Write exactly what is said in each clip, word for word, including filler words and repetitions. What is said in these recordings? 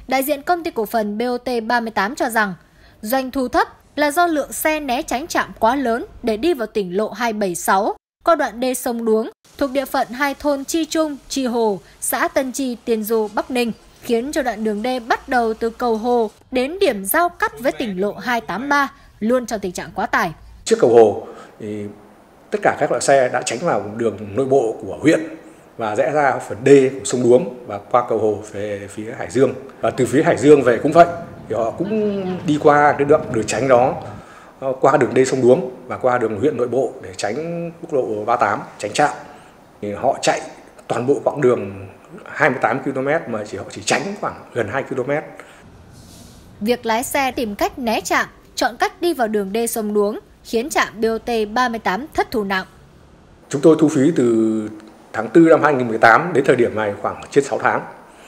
Đại diện công ty cổ phần bê o tê ba mươi tám cho rằng doanh thu thấp là do lượng xe né tránh trạm quá lớn để đi vào tỉnh lộ hai bảy sáu qua đoạn đê sông Đuống thuộc địa phận hai thôn Chi Trung, Chi Hồ, xã Tân Chi, Tiên Du, Bắc Ninh, khiến cho đoạn đường đê bắt đầu từ cầu Hồ đến điểm giao cắt với tỉnh lộ hai tám ba luôn trong tình trạng quá tải. Trước cầu Hồ thì tất cả các loại xe đã tránh vào đường nội bộ của huyện và rẽ ra phần đê của sông Đuống và qua cầu Hồ về phía Hải Dương. Và từ phía Hải Dương về cũng vậy, thì họ cũng đi qua cái đoạn đường tránh đó, qua đường đê sông Đuống và qua đường huyện nội bộ để tránh quốc lộ ba mươi tám, tránh trạm. Thì họ chạy toàn bộ quãng đường hai mươi tám ki lô mét mà chỉ họ chỉ tránh khoảng gần hai ki lô mét. Việc lái xe tìm cách né trạm, chọn cách đi vào đường đê sông Đuống khiến trạm bê o tê ba mươi tám thất thu nặng. Chúng tôi thu phí từ tháng tư năm hai nghìn không trăm mười tám đến thời điểm này khoảng trên sáu tháng.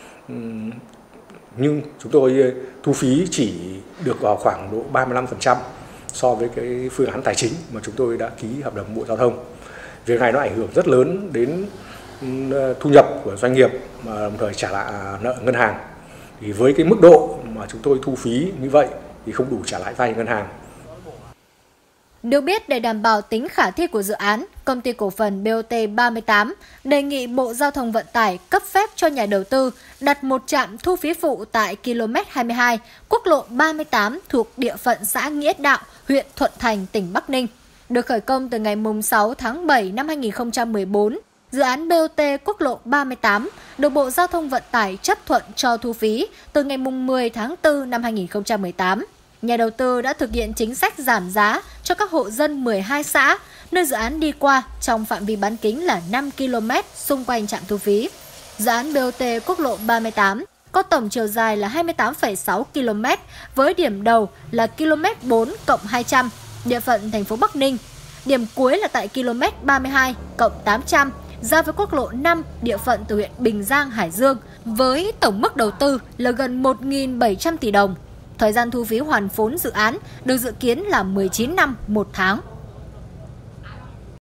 Nhưng chúng tôi thu phí chỉ được vào khoảng độ ba mươi lăm phần trăm so với cái phương án tài chính mà chúng tôi đã ký hợp đồng Bộ Giao thông. Việc này nó ảnh hưởng rất lớn đến thu nhập của doanh nghiệp mà đồng thời trả lại nợ ngân hàng. Thì với cái mức độ mà chúng tôi thu phí như vậy thì không đủ trả lãi vay ngân hàng. Được biết, để đảm bảo tính khả thi của dự án, công ty cổ phần bê o tê ba mươi tám đề nghị Bộ Giao thông Vận tải cấp phép cho nhà đầu tư đặt một trạm thu phí phụ tại ki lô mét hai mươi hai, quốc lộ ba mươi tám thuộc địa phận xã Nghĩa Đạo, huyện Thuận Thành, tỉnh Bắc Ninh. Được khởi công từ ngày sáu tháng bảy năm hai nghìn không trăm mười bốn, dự án bê o tê quốc lộ ba mươi tám được Bộ Giao thông Vận tải chấp thuận cho thu phí từ ngày mười tháng tư năm hai nghìn không trăm mười tám. Nhà đầu tư đã thực hiện chính sách giảm giá cho các hộ dân mười hai xã, nơi dự án đi qua trong phạm vi bán kính là năm ki lô mét xung quanh trạm thu phí. Dự án bê o tê quốc lộ ba mươi tám có tổng chiều dài là hai mươi tám phẩy sáu ki lô mét với điểm đầu là ki lô mét bốn cộng hai trăm, địa phận thành phố Bắc Ninh. Điểm cuối là tại ki lô mét ba mươi hai cộng tám trăm, ra với quốc lộ năm, địa phận từ huyện Bình Giang, Hải Dương, với tổng mức đầu tư là gần một nghìn bảy trăm tỷ đồng. Thời gian thu phí hoàn vốn dự án được dự kiến là mười chín năm một tháng.